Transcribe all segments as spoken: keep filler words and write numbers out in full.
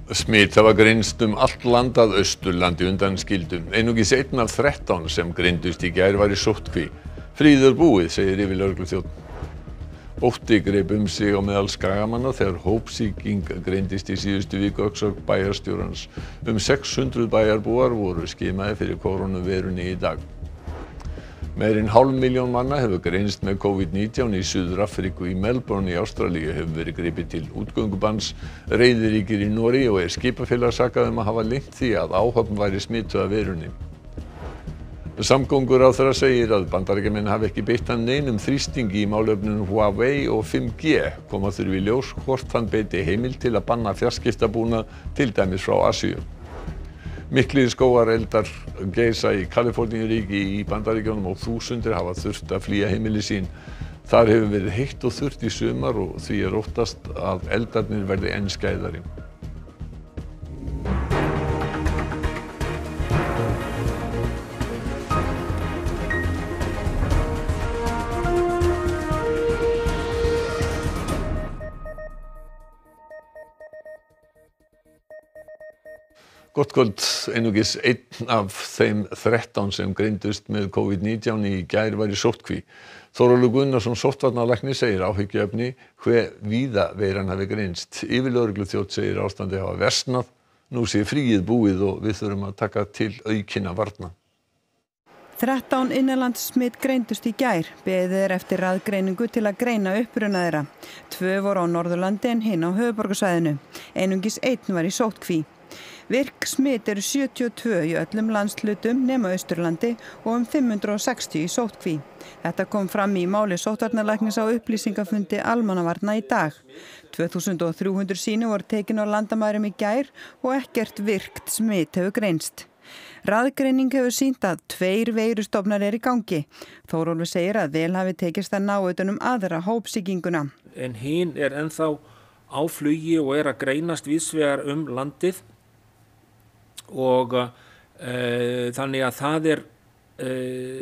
Smit hafa greinst um allt land að Austurlandi undanskildum. Einungis einn af þrettán sem greindust í gær var í sóttkví. Fríður búið, segir yfirlögregluþjónn. Ótti greip um sig á meðal Skagamanna þegar hópsýking greindist í síðustu viku að sögn bæjarstjórans. Um sex hundruð bæjarbúar voru skimaðir fyrir kórónuveirunni í dag. Meira en hálf milljón manna hefur greinst með COVID nítján í Suður-Afríku. Í Melbourne í Ástralíu hefur verið gripið til útgöngubanns. Reiðir ríkir í Noregi og er skipafélag sakað um að hafa leynt því að áhöfn væri smituð af veirunni. Samgönguráðherra segir að Bandaríkjamenn hafi ekki beitt hann neinum þrýstingi í málefnum Huawei og fimm G. Koma þurfi í ljós hvort hann beiti heimild til að banna fjarskiptabúnað, til dæmis frá Asíu. Miklir skógareldar geisa í Kaliforníuríki í Bandaríkjunum og þúsundir hafa þurft að flýja heimili sín. Þar hefur verið heitt og þurrt í sumar og því er óttast að eldarnir verði enn skæðari. Gott kvöld. Einungis einn af þeim þrettán sem greindust með COVID nítján í gær var í sóttkví. Þórólfur Guðnason sóttvarnalæknir segir áhyggjuefni hve víða veiran hafi greinst. Yfirlögregluþjónn segir ástandið hafa versnað. Nú sé fríið búið og við þurfum að taka til aukinna varna. þrettán innanlandssmit greindust í gær. Beðið er eftir raðgreiningu til að greina uppruna þeirra. Tvö voru á Norðurlandi en hin á höfuðborgarsvæðinu. Einungis einn var í sóttkví. Virk smit eru sjötíu og tvö í öllum landshlutum nema Austurlandi og um fimm hundruð og sextíu í sóttkví. Þetta kom fram í máli sóttvarnalæknis á upplýsingafundi almannavarna í dag. tvö þúsund og þrjú hundruð sýni voru tekin á landamærum í gær og ekkert virkt smit hefur greinst. Raðgreining hefur sýnt að tveir veirustofnar er í gangi. Þórólfur segir að vel hafi tekist að ná utan um aðra hópsýkinguna. En hin er ennþá á flugi og er að greinast víðsvegar um landið. Og e, þannig að það er e,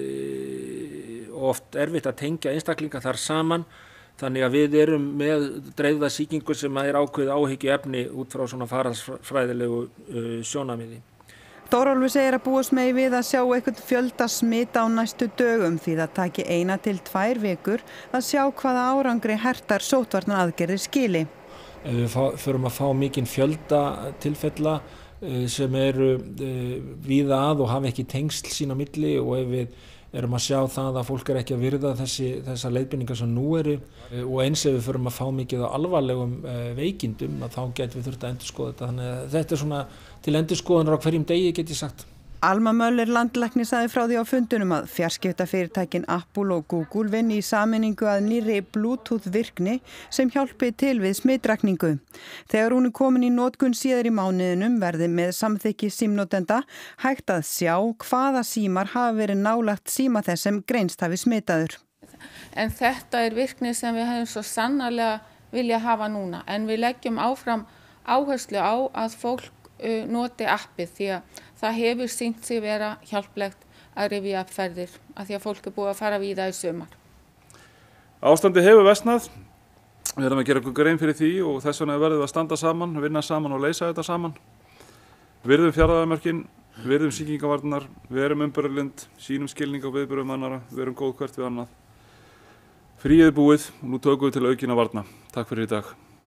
oft erfitt að tengja einstaklinga þar saman, þannig að við erum með dreifða sýkingu sem er ákveðið áhyggjuefni út frá svona faraldsfræðilegu e, sjónarmiði. Þórólfur segir að búast megi við að sjá eitthvað fjölda smita á næstu dögum því það taki eina til tvær vikur að sjá hvaða árangri hertar sóttvarnaaðgerðir skili. Ef við förum að fá mikinn fjölda tilfella sem eru víða að og hafa ekki tengsl sín á milli og ef við erum að sjá það að fólk er ekki að virða þessi, þessar leiðbeiningar sem nú eru og eins ef við förum að fá mikið á alvarlegum veikindum að þá getum við þurft að endurskoða þetta. Þannig að þetta er svona til endurskoðunar á hverjum degi get ég sagt. Alma Möller landlæknir sagði frá því á fundunum að fjarskiptafyrirtækin Apple og Google vinni í sameiningu að nýrri Bluetooth virkni sem hjálpi til við smitrakningu. Þegar hún er komin í notkun síðar í mánuðinum verði með samþykki símnotenda hægt að sjá hvaða símar hafa verið nálægt síma þess sem greinst hafi smitaður. En þetta er virkni sem við hefum svo sannarlega vilja hafa núna en við leggjum áfram áherslu á að fólk uh, noti appið því að það hefur sýnt sig vera hjálplegt að rifja upp ferðir af því að fólk er búið að fara víða í sumar. Ástandi hefur versnað. Við erum að gera okkur grein fyrir því og þess vegna verðum við að standa saman, vinna saman og leysa þetta saman. Virðum fjarlægðarmörkin, virðum sýkingavarnar, verum umburðarlynd, sýnum skilning á viðburðum annarra, verum góð hvert við annað. Fríið er búið og nú tökum við til aukinna varna. Takk fyrir í dag.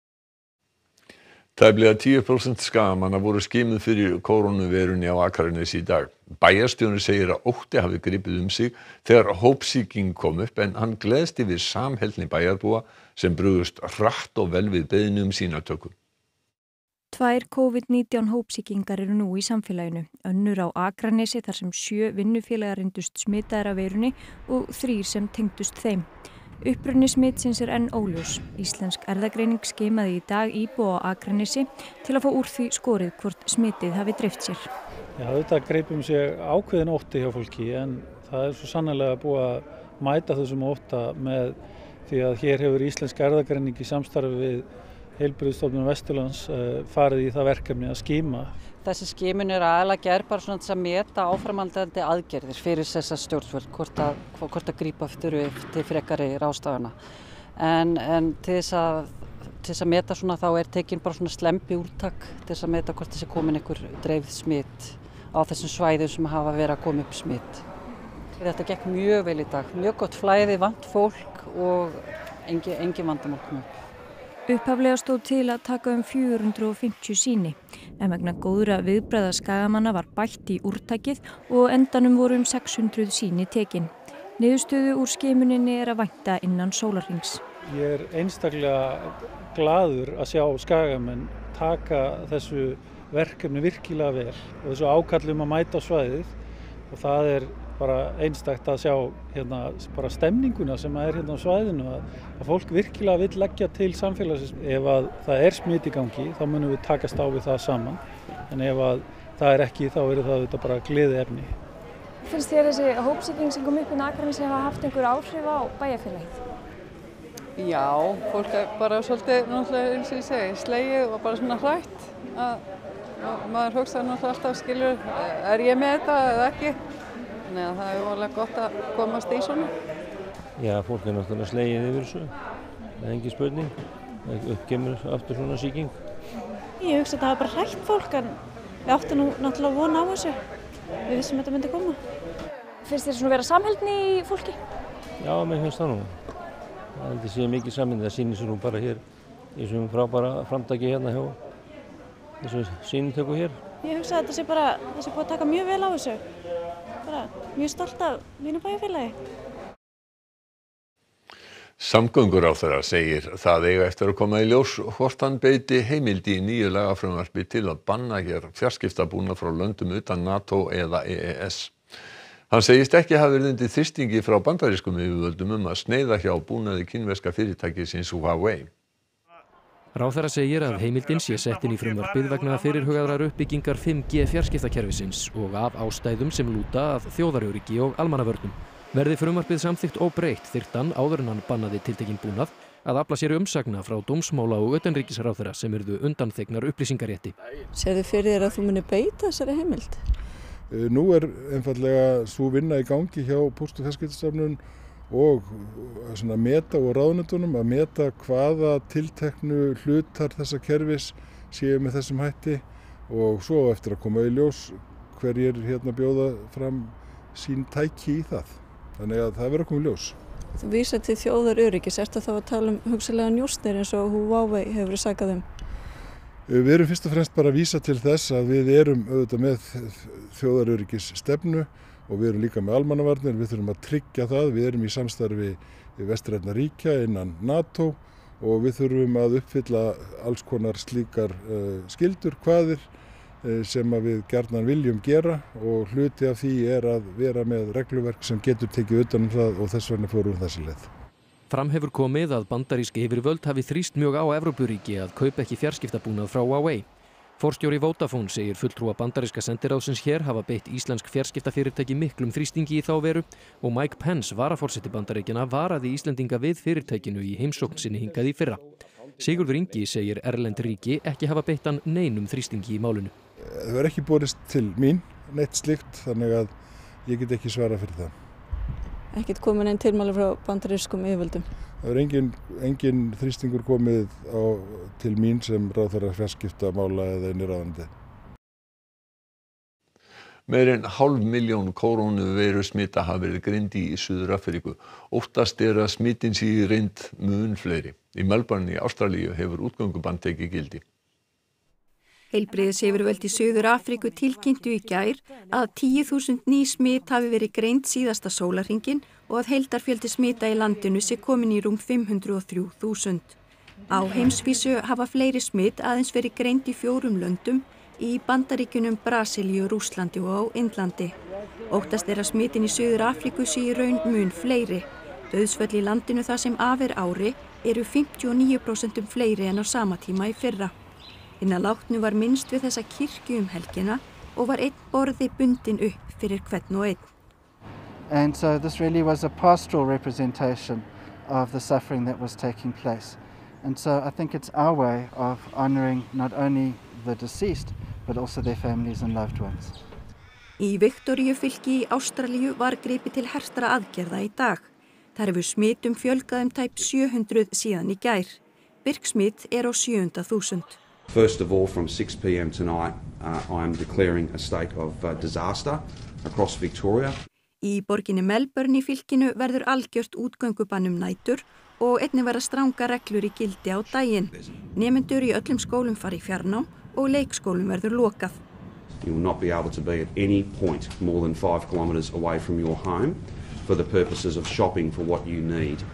Tæplega tíu prósent Skagamanna voru skimuð fyrir kórónuveirunni á Akranesi í dag. Bæjarstjórinn segir að ótti hafi gripið um sig þegar hópsýking kom upp en hann gleðst yfir samheldni bæjarbúa sem brugðust hratt og vel við beiðni um sýnatöku. Tvær COVID nítján hópsýkingar eru nú í samfélaginu. Önnur á Akranesi þar sem sjö vinnufélagar reyndust smitaðir af veirunni og þrír sem tengdust þeim. Uppruni smitsins er enn óljós. Íslensk erfðagreining skimaði í dag íbúa á Akranesi til að fá úr því skorið hvort smitið hafi dreift sér. Já, þetta greipum sig ákveðin ótti hjá fólki en það er svo sannarlega búið að mæta þessum ótta með því að hér hefur Íslensk erfðagreining í samstarfi við Heilbrigðisstofnun Vesturlands farið í það verkefni að skima. Þessi skimun er aðalega gerð bara svona til að meta áframhaldandi aðgerðir fyrir þessa stjórnvöld, hvort að, hvort að grípa þurfi til frekari ráðstafana. En, en til þess að til þess að meta svona þá er tekin bara svona slempi úrtak til þess að meta hvort þessi komin einhver dreifð smitt á þessum svæðum sem hafa verið að koma upp smitt. Þetta gekk mjög vel í dag, mjög gott flæði, vant fólk og engin, engin vandamál komið upp. Upphaflega stóð til að taka um fjögur hundruð og fimmtíu sýni, en vegna góðra viðbragða skagamanna var bætt í úrtakið og endanum voru um sex hundruð sýni tekin. Niðurstöðu úr skimuninni er að vænta innan sólarhrings. Ég er einstaklega glaður að sjá skagamenn taka þessu verkefni virkilega vel og þessu ákallum að mæta á svæðið og það er bara einstakt að sjá hérna bara stemninguna sem er hérna á svæðinu að, að fólk virkilega vill leggja til samfélagsins. Ef að það er smitt í gangi þá munum við takast á við það saman en ef að það er ekki þá er það þetta bara gleðiefni. Finnst þér þessi hópsýking sem kom upp í Akranesi hafa haft einhver áhrif á bæjarfélagið? Já, fólk er bara svolítið náttúrulega eins og ég segi slegið og bara svona hrætt að, að maður hugsa náttúrulega alltaf skilur er ég með þetta eða ekki. Nei, það er volið gott að komast í svona. Já, fólk er náttúrulega slegið yfir þessu. Það er engin spurning. Það uppkemur aftur svona sýking. Ég hugsa að það var bara hrætt fólk en við áttum nú náttúrulega von á þessu. Við vissum að þetta myndi koma. Finnst þér svona vera samheldni í fólki? Já, mér finnst það nú. Það heldur sé mikið samheldni. Það sýnir sér nú bara hér í þessum frábæra framtaki hérna hjá þessu sýnintöku hér. Ég hugsa að þetta sé bara, það sé búið að taka mjög vel á þessu. Bara mjög stolt af mínu bæjarfélagi. Samgönguráðherra segir það eiga eftir að koma í ljós hvort hann beiti heimild í nýju lagafrumvarpi til að banna hér fjarskiptabúnað frá löndum utan NATO eða E E S. Hann segist ekki hafa verið undir þrýstingi frá bandarískum yfirvöldum um að sneiða hjá búnaði kínverska fyrirtækisins Huawei. Ráðherra segir að heimildin sé sett inn í frumvarpið vegna fyrirhugaðrar uppbyggingar fimm G fjarskiptakerfisins og af ástæðum sem lúta að þjóðaröryggi og almannavörnum. Verði frumvarpið samþykkt óbreytt þyrfti hann áður en hann bannaði tiltekinn búnað að afla sér umsagna frá dómsmála og utanríkisráðherra sem yrðu undanþegnar upplýsingarétti. Sérðu fyrir þér að þú muni beita þessari heimild? Nú er einfallega sú vinna í gangi hjá Póst- og fjarskiptastofnun og svona meta og ráðuneytunum að meta hvaða tilteknu hlutar þessa kerfis séu með þessum hætti og svo eftir að koma í ljós hverjir hérna bjóða fram sín tæki í það. Þannig að það verður að koma í ljós. Þú vísar til þjóðaröryggis, ertu þá að tala um hugsanlega njósnir eins og Huawei hefur verið sakað um? Við erum fyrst og fremst bara að vísa til þess að við erum auðvitað með þjóðaröryggis stefnu og við erum líka með almannavarnir, við þurfum að tryggja það, við erum í samstarfi við vestrænna ríkja innan NATO og við þurfum að uppfylla alls konar slíkar uh, skyldur, kvaðir uh, sem að við gjarnan viljum gera og hluti af því er að vera með regluverk sem getur tekið utan um það og þess vegna fórum við þessi leið. Fram hefur komið að bandarísk yfirvöld hafi þrýst mjög á Evrópuríki að kaupa ekki fjarskiptabúnað frá Huawei. Forstjóri Vodafone segir fulltrúa bandaríska sendiráðsins hér hafa beitt íslensk fjarskiptafyrirtæki miklum þrýstingi í þá veru og Mike Pence, varaforseti Bandaríkjanna, varaði Íslendinga við fyrirtækinu í heimsókn sinni hingað í fyrra. Sigurður Ingi segir erlend ríki ekki hafa beitt hann neinum þrýstingi í málinu. Það er ekki borist til mín neitt slíkt, þannig að ég get ekki svara fyrir það. Ekkert komin einn tilmæli frá bandarískum yfirvöldum? Það er engin, engin þrýstingur komið á, til mín sem ráðherra fjarskiptamála eða inn í ráðuneyti. Meir en hálf milljón kórónuveirusmita hafa verið greind í Suður-Afríku. Óttast er að smitin sé í reynd mun fleiri. Í Melbourne í Ástralíu hefur útgöngubann tekið gildi. Heilbrigðisyfirvöld í Suður-Afríku tilkynntu í gær að tíu þúsund ný smit hafi verið greind síðasta sólarhringinn og að heildarfjöldi smita í landinu sé komin í rúm fimm hundruð og þrjú þúsund. Á heimsvísu hafa fleiri smit aðeins verið greind í fjórum löndum, í Bandaríkjunum, Brasilíu, Rússlandi og á Indlandi. Óttast er að smitin í Suður-Afríku sé í raun mun fleiri. Dauðsföll í landinu það sem af er ári eru fimmtíu og níu prósent fleiri en á sama tíma í fyrra. Hinna látnu var minnst við þessa kirkju um helgina og var einn borði bundinn upp fyrir hvern og einn. And so this really was a pastoral representation of the suffering that was taking place. And so I think it's our way of honouring not only the deceased but also their families and loved ones. Í Viktoríufylki í Ástralíu var gripið til hertra aðgerða í dag. Þar hefur smitum fjölgað um tæp sjö hundruð síðan í gær. Virksmit er á sjöunda þúsund. First of all, from six p m tonight, uh, I am declaring a state of uh, disaster across Victoria. Í borginni Melbourne í fylkinu verður algjört útgöngubann um nætur og einnig verða stranga reglur í gildi á daginn. Nemendur í öllum skólum fara í fjarnám og leikskólum verður lokað. You will not be able to be at any point more than five kilometres away from your home for the purposes of shopping for what you need.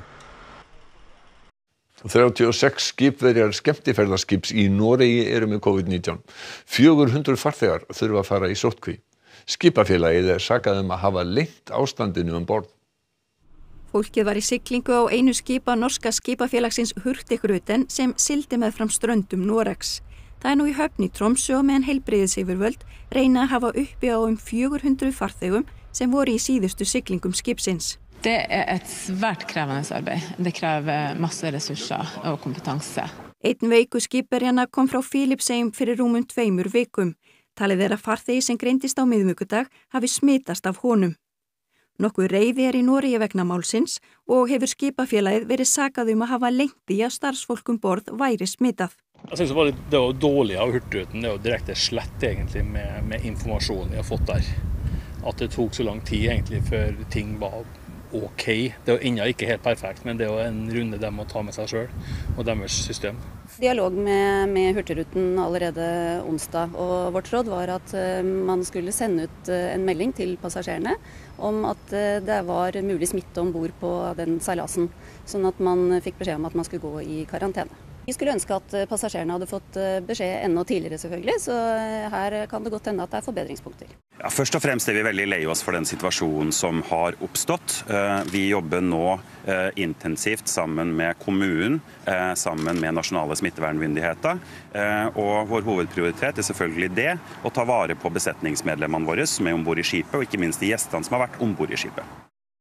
þrjátíu og sex skipverjar skemmtiferðaskips í Noregi eru með COVID nítján. fjögur hundruð farþegar þurfa að fara í sóttkví. Skipafélagið er sakað um að hafa leynt ástandinu um borð. Fólkið var í siglingu á einu skipa norska skipafélagsins Hurtigruten sem sigldi meðfram ströndum Noregs. Það er nú í höfn í Tromsø og meðan heilbrigðisyfirvöld reyna að hafa uppi á um fjögur hundruð farþegum sem voru í síðustu siglingum skipsins. Det er et svært krevende arbeid. Det krever masse ressurser og kompetanse. Einn veiku skipverjana kom frá Filippseyjum fyrir rúmum tveimur vikum. Talið er að farþegi sem greindist á miðvikudag hafi smitast af honum. Nokkuð reiði er í Noregi vegna málsins og hefur skipafélagið verið sakað um að hafa leynt í að starfsfólk um borð væri smitað. Jeg synes det var litt det var dårlig av Hurtigruten, det var direkte slett egentlig med, med informasjonen jeg har fått der. At det tok så lang tid egentlig før ting var ok. Det var ennå ikke helt perfekt, men det var en runde de må ta med seg selv og deres system. Dialog med, med Hurtigruten allerede onsdag, og vårt råd var at uh, man skulle sende ut uh, en melding til passasjerene om at uh, det var mulig smitte ombord på den seilasen, sånn at man fikk beskjed om at man skulle gå i karantene. Vi skulle ønske at passasjerene hadde fått beskjed enda tidligere selvfølgelig, så her kan det godt hende at det er forbedringspunkter. Ja, først og fremst er vi veldig lei oss for den situasjonen som har oppstått. Vi jobber nå intensivt sammen med kommunen, sammen med nasjonale smittevernmyndigheter, og vår hovedprioritet er selvfølgelig det, å ta vare på besetningsmedlemmene våre som er ombord i skipet, og ikke minst de gjestene som har vært ombord i skipet.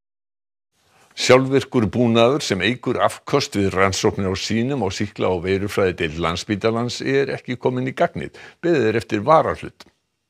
Sjálfvirkur búnaður sem eykur afköst við rannsóknir á sýnum og sýkla og veirufræðideild Landspítalans er ekki komin í gagnið. Beðið er eftir varahlut.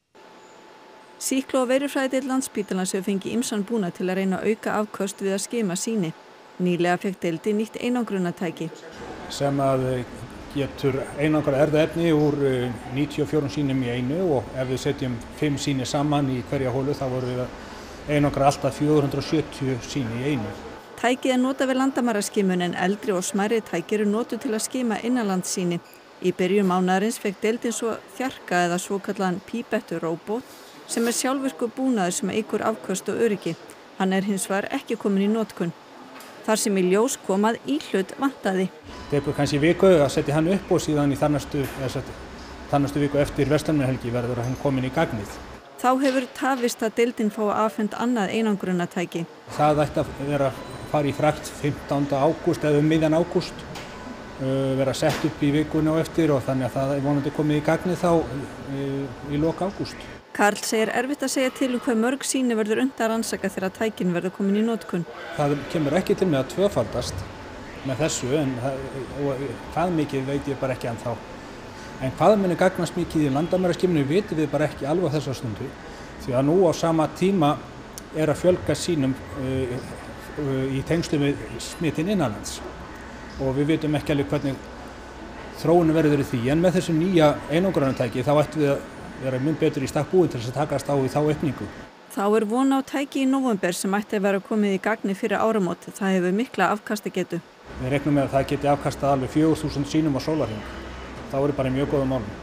Sýkla og veirufræðideild Landspítalans hefur fengið ýmsan búnað til að reyna að auka afköst við að skima sýni. Nýlega fekk deildin nýtt einangrunartæki sem að getur einangrað erfðaefni úr níutíu og fjórum sýnum í einu, og ef við setjum fimm sýni saman í hverja holu þá vorum við að einangra alltaf fjögur hundruð og sjötíu sýni í einu. Tækið er notað við landamæraskimun en eldri og smærri tæki eru notuð til að skima innanlandssýni. Í byrjun mánaðarins fekk deildin svo þjarka eða svokallaðan pípettu-róbot sem er sjálfvirkur búnaður sem eykur afköst og öryggi. Hann er hins vegar ekki komin í notkun. Þar sem í ljós kom að íhlut vantaði. Tekur kannski viku að setja hann upp og síðan í þarnastu, þarnastu viku eftir verslunarhelgi verður hann komin í gagnið. Þá hefur tafist að deildin fá afhent annað einangrunartæki. Það ætti að vera fara í frakt fimmtánda ágúst eða um miðjan ágúst, uh, vera sett upp í vikunni og eftir, og þannig að það er vonandi komið í gagnið þá uh, í lok ágúst. Karl segir erfitt að segja til um hvað mörg sýni verður unnt að rannsaka þegar tækin verður komin í notkun. Það kemur ekki til með að tvöfaldast með þessu, en hvað mikið veit ég bara ekki ennþá. En hvað muni gagnast mikið í landamæraskiminu vitum við bara ekki alveg á þessa stundu, því að nú á sama tíma er að fjölga sýnum uh, í tengslum við smittin innanlands, og við vitum ekki alveg hvernig þróunin verður í því, en með þessu nýja einangrunartæki þá ættum við að vera mun betur í stakk búin til þess að takast á í þá aukningu. Þá er von á tæki í nóvember sem ætti að vera komið í gagni fyrir áramót. Það hefur mikla afkastagetu. Við reiknum með að það geti afkastað alveg fjögur þúsund sýnum á sólarhring. Það voru bara mjög góða málum.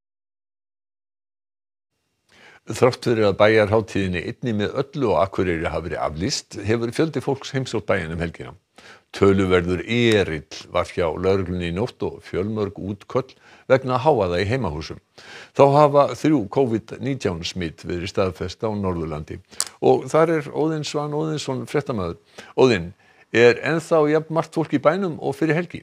Þrátt fyrir að bæjarhátíðinni einni með öllu og Akureyri hafi verið aflýst, hefur fjöldi fólks heimsótt bæinn um helgina. Töluverður erill var hjá lögreglunni í nótt og fjölmörg útköll vegna hávaða í heimahúsum. Þá hafa þrjú COVID nítján smit verið staðfest á Norðurlandi. Og þar er Óðinn Svan Óðinsson fréttamaður. Óðinn, er ennþá jafn margt fólk í bænum og fyrir helgi?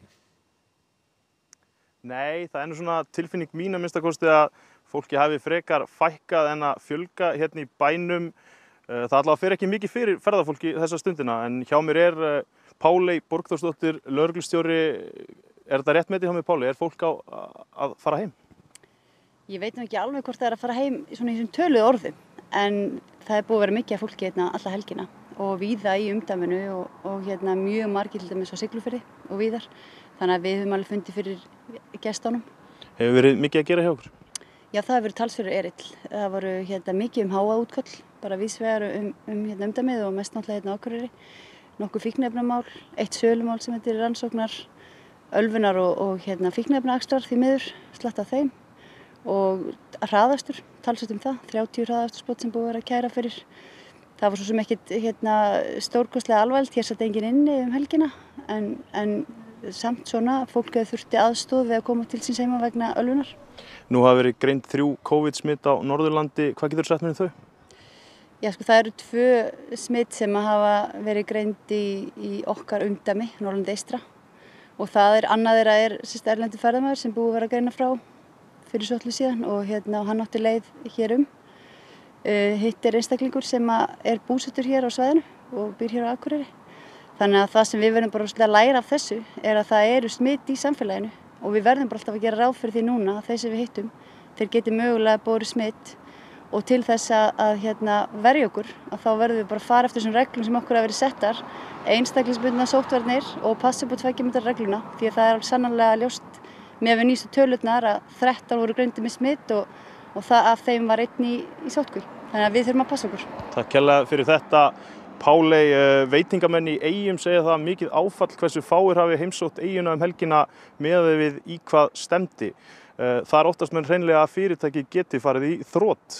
Nei, það er nú svona tilfinning mín að minnsta kosti að fólki hafi frekar fækkað en að fjölga hérna í bænum. Það allavega fer ekki mikið fyrir ferðafólki þessa stundina, en hjá mér er Páley Borgþórsdóttir, lögreglustjóri. Er þetta rétt metið hjá mér, Páley? Er fólk á að fara heim? Ég veit nú ekki alveg hvort það er að fara heim svona í þessum töluðu orðum, en það er búið að vera mikið af fólki hérna alla helgina og víða í umdæminu og, og hérna mjög margir til dæmis á Siglufirði og víðar. Þannig að við höfum alveg fundið fyrir gestunum. Hefur verið mikið að gera hjá okkur? Já, það hefur verið talsverður erill. Það voru hérna mikið um háaútköll, bara víðsvegar um, um hérna umdæmið og mest náttúrulega hérna á Akureyri. Nokkuð fíkniefnamál, eitt sölumál sem heitir rannsóknar, ölvunar og, og hérna fíkniefnaakstrar því miður, slatt af þeim. Og hraðastur, talsvert um það, þrjátíu hraðasturspott sem búið að vera að kæra fyrir. Það var svo sem ekkit hérna, stórkostlega alvarlegt, hér satt enginn inni um helgina, en, en samt svona fólk hefur þurfti aðstoð við að koma til síns heima vegna ölvunar. Nú hafa verið greind þrjú COVID-smitt á Norðurlandi, hvað getur þú sagt mér um þau? Já, sko, það eru tvö smitt sem hafa verið greind í, í okkar umdæmi, Norðurlandi eystra. Og það er annað þeirra er sérst erlendur ferðamaður sem búið að vera að greina frá fyrir svolítið síðan og hérna hann átti leið hér um. Uh, hitt er einstaklingur sem er búsettur hér á svæðinu og býr hér á Akureyri. Þannig að það sem við verðum bara að læra af þessu er að það eru smitt í samfélaginu og við verðum bara alltaf að gera ráð fyrir því núna að þeir sem við hittum, þeir geti mögulega borið smitt og til þess að, að hérna, verja okkur að þá verðum við bara að fara eftir þessum reglum sem okkur hafa verið settar, einstaklingsbundna sóttvarnir og passa upp á tveggja metra regluna því að það er alveg sannarlega ljóst með við nýstu tölurnar að þrettán voru greindir með smitt og, og það af þeim var einn í, í sóttkví. Þannig að við þurfum að passa okkur. Takk kærlega fyrir þetta. Páley, veitingamenn í Eyjum segja það mikið áfall hversu fáir hafi heimsótt Eyjuna um helgina miðað við í hvað stefndi. Það er óttast menn hreinlega að fyrirtæki geti farið í þrot.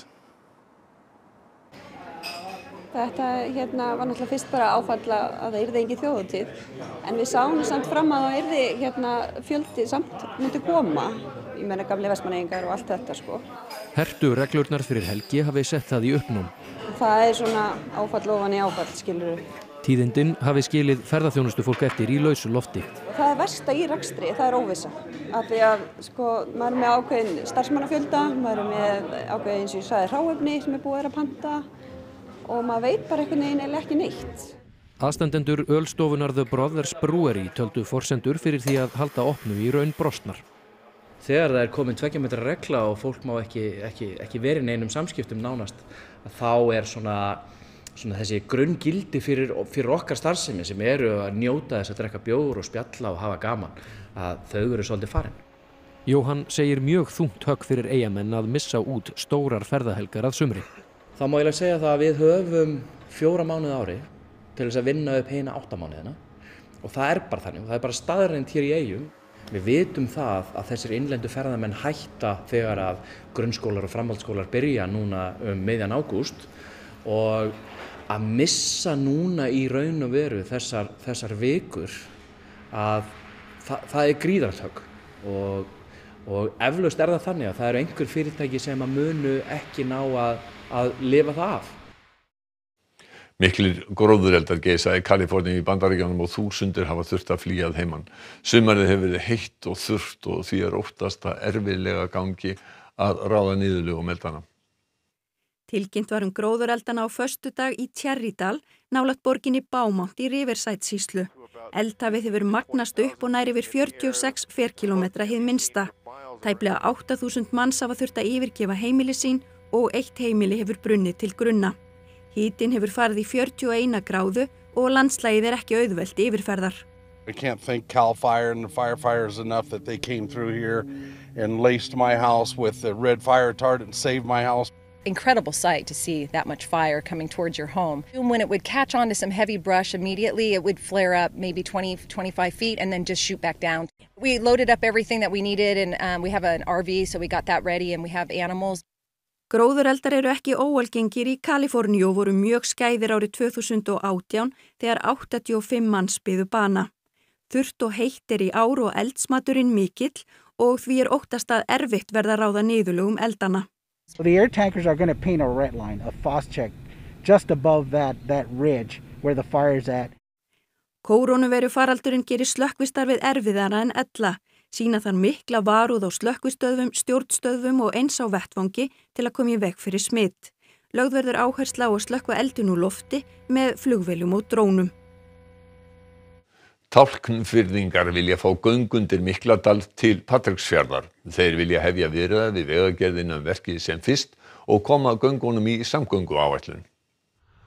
Þetta hérna, var náttúrulega fyrst bara áfall að það yrði engin þjóðhátíð, en við sáum samt fram að það yrði hérna, fjöldi samt myndi koma, ég meina gamli Vestmannaeyingar og allt þetta sko. Hertu reglurnar fyrir helgi hafi sett það í uppnám. Það er svona áfall ofan í áfall, skilur. Tíðindin hafi skilið ferðaþjónustufólk eftir í lausu lofti. Það er versta í rekstri, það er óvissa. Af því að sko, maður er með ákveðin starfsmannafjölda, maður er með ákveðin eins og ég sagði hráefni sem er búið að panta og maður veit bara einhvern veginn eða ekki neitt. Aðstandendur ölstofunar The Brothers Brewery töldu forsendur fyrir því að halda opnu í raun brostnar. Þegar það er komin tveggja metra regla og fólk má ekki, ekki, ekki verið í neinum samskiptum nánast, þá er svona, svona þessi grunngildi fyrir, fyrir okkar starfsemi sem eru að njóta þess að drekka bjór og spjalla og hafa gaman, að þau eru svolítið farin. Jóhann segir mjög þungt högg fyrir Eyjamenn að missa út stórar ferðahelgar að sumri. Þá má ég segja það að við höfum fjóra mánuði ári til þess að vinna upp hina átta mánuðina og það er bara þannig, það er bara staðreynd hér í Eyjum. Við vitum það að þessir innlendu ferðamenn hætta þegar að grunnskólar og framhaldsskólar byrja núna um miðjan ágúst og að missa núna í raun og veru þessar, þessar vikur að það, það er gríðarhögg og, og eflaust er það þannig að það eru einhver fyrirtæki sem að munu ekki ná að, að lifa það af. Miklir gróðureldar geisa í Kaliforníu í Bandaríkjunum og þúsundir hafa þurft að flýja að heiman. Sumarið hefur verið heitt og þurrt og því er óttast að erfiðlega gangi að ráða niðurlögum eldana. Tilkynnt var um gróðureldana á föstudag í Tjerridal, nálægt borginni Beaumont í Riverside-sýslu. Eldhafið hefur magnast upp og nær yfir fjörutíu og sex ferkílómetra hið minnsta. Tæplega átta þúsund manns hafa þurft að yfirgefa heimili sín og eitt heimili hefur brunnið til grunna. Hítinn hefur farið í fjörutíu og eina gráðu og landslagið er ekki auðvelt yfirferðar. I can't thank Cal Fire and the firefighters enough that they came through here and laced my house with the red fire retardant and saved my house. Incredible sight to see that much fire coming towards your home. When it would catch on to some heavy brush immediately, it would flare up maybe twenty, twenty-five feet and then just shoot back down. We loaded up everything that we needed and um, we have an R V, so we got that ready and we have animals. Gróðureldar eru ekki óalgengir í Kaliforníu og voru mjög skæðir árið tvö þúsund og átján þegar áttatíu og fimm manns biðu bana. Þurrt og heitt er í ár og eldsmaturinn mikill og því er óttast að erfitt verða að ráða niðurlögum eldana. So the air tankers are going to paint a red line, a frost check, just above that, that ridge where the fire is at. Kórónuveiru faraldurinn gerir slökkvistarfið erfiðara en ella. Sýna þar mikla varúð á slökkvistöðvum, stjórnstöðvum og eins á vettvangi til að koma í veg fyrir smitt. Lögð verður áhersla á að slökkva eldinn úr lofti með flugvélum og drónum. Tálknfirðingar vilja fá göng undir Mikladal til Patreksfjarðar. Þeir vilja hefja viðræður við Vegagerðina um verkið sem fyrst og koma göngunum í samgönguáætlun.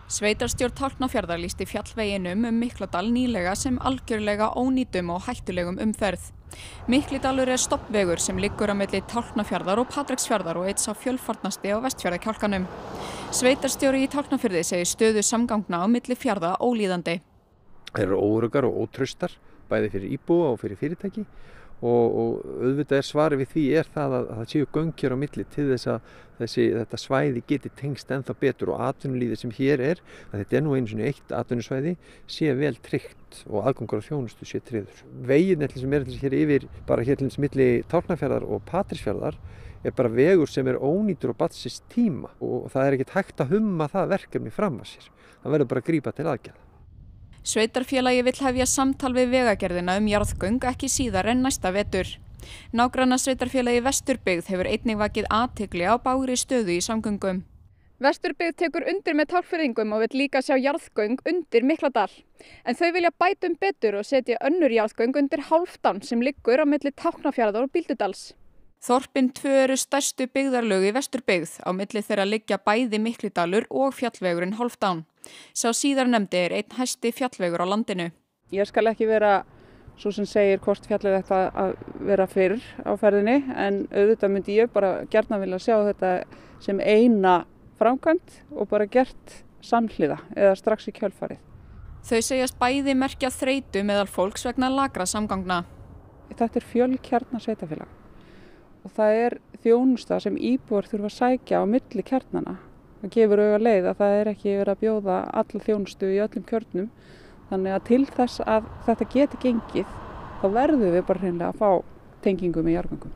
Sveitarstjórn Tálknafjarðar lýsti fjallveginum um Mikladal nýlega sem algjörlega ónýtum og hættulegum umferð. Miklidalur er stoppvegur sem liggur á milli Tálknafjarðar og Patreksfjarðar og einn sá fjölfarnasti á Vestfjarðakjálkanum. Sveitarstjóri í Tálknafirði segir stöðu samgangna á milli fjarða ólíðandi. Þeir eru óöruggar og ótraustar, bæði fyrir íbúa og fyrir fyrirtæki. Og, og auðvitað er svarið við því er það að, að það séu göng hér á milli til þess að þessi, þetta svæði geti tengst ennþá betur og atvinnulífið sem hér er, að þetta er nú einu sinni eitt atvinnusvæði, sé vel tryggt og aðgangur á þjónustu sé tryggður. Veginn sem er hér yfir, bara hér til þess milli Tálknafjarðar og Patreksfjarðar er bara vegur sem er ónýtur og barnsins tíma og það er ekkert hægt að humma það verkefni fram að sér. Það verður bara að grípa til aðgerða. Sveitarfélagi vill hefja samtal við Vegagerðina um jarðgöng ekki síðar en næsta vetur. Nágrannasveitarfélagi Vesturbyggð hefur einnig vakið athygli á bágri stöðu í samgöngum. Vesturbyggð tekur undir með Tálknfirðingum og vill líka sjá jarðgöng undir Mikladal. En þau vilja bæta um betur og setja önnur jarðgöng undir Hálfdán sem liggur á milli Tálknafjarðar og Bíldudals. Þorpin tvö eru stærstu byggðarlög í Vesturbyggð, á milli þeirra liggja bæði Miklidalur og fjallvegurinn Hálfdán. Sá síðarnefndi er einn hæsti fjallvegur á landinu. Ég skal ekki vera svo sem segir hvort fjallið þetta að vera fyrr á ferðinni, en auðvitað myndi ég bara gjarnan vilja sjá þetta sem eina framkvæmd og bara gert samhliða eða strax í kjölfarið. Þau segjast bæði merkja þreytu meðal fólks vegna lakra samgangna. Þetta er fjölkjarna sveitarfélag og það er þjónusta sem íbúar þurfa að sækja á milli kjarnana. Það gefur auga leið að það er ekki verið að bjóða alla þjónustu í öllum kjörnum. Þannig að til þess að þetta geti gengið, þá verðum við bara hreinlega að fá tengingu með jarðgöngum.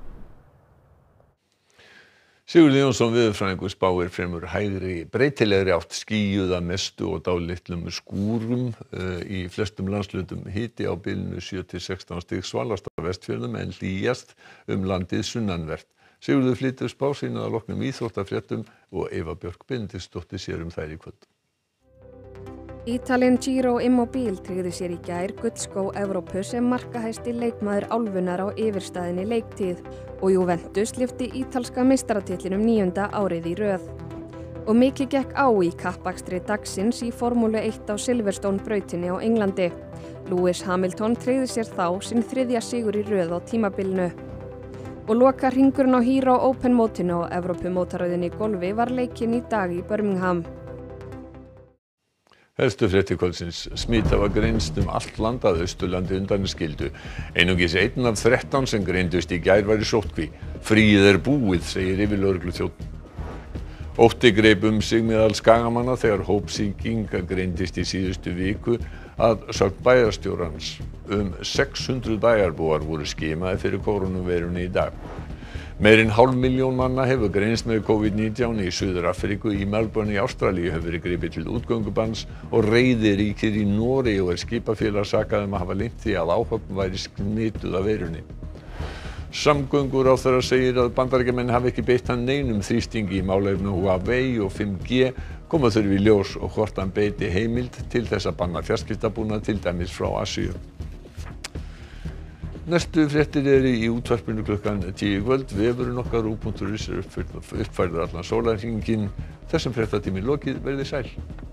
Sigurður Jónsson veðurfræðingur spáir fremur hægri breytilegri átt, skýjuð að mestu og dálitlum skúrum uh, í flestum landshlutum, hiti á bilinu sjö til sextán stig, svalast á Vestfjörðum en hlýjast um landið sunnanvert. Sigurður flytur spá sína að loknum íþróttafréttum og Eva Björk Benediktsdóttir sér um þær í kvöld. Ítalinn Giro Immobile tryggði sér í gær gullskó Evrópu sem markahæsti leikmaður álfunnar á yfirstaðinni leiktíð og Juventus lyfti ítalska meistaratitlinum níunda árið í röð. Og mikið gekk á í kappakstri dagsins í Formúlu eitt á Silverstone brautinni á Englandi. Lewis Hamilton tryggði sér þá sinn þriðja sigur í röð á tímabilinu. Og loka hringurinn á Hero Open mótinu á Evrópumótaröðinni í golfi var leikinn í dag í Birmingham. Helstu fréttir kvöldsins: smit hafa greinst um allt land að Austurlandi undanskildu. Einungis einn af þrettán sem greindust í gær var í sóttkví. Fríið er búið, segir yfirlögregluþjónn. Ótti greip um sig meðal Skagamanna þegar hópsýking greindist í síðustu viku að sögn bæjarstjórans. Um sex hundruð bæjarbúar voru skimaðir fyrir kórónuveirunni í dag. Meir en hálf milljón manna hefur greinst með COVID nítján í Suður-Afríku. Í Melbourne í Ástralíu hefur verið gripið til útgöngubanns og reiði ríkir í Noregi og er skipafélag sakað um að hafa leynt því að áhöfn væri smituð af veirunni. Samgönguráðherra segir að Bandaríkjamenn hafi ekki beitt hann neinum þrýstingi í málefnum Huawei og fimm G, koma þurfi í ljós og hvort hann beiti heimild til þess að banna fjarskiptabúnað til dæmis frá Asíu. Næstu fréttir eru í útvarpinu klukkan tíu í kvöld. Vefurinn okkar rúv punktur is er uppfærður allan sólarhringinn. Þessum fréttatími lokið, verið sæl.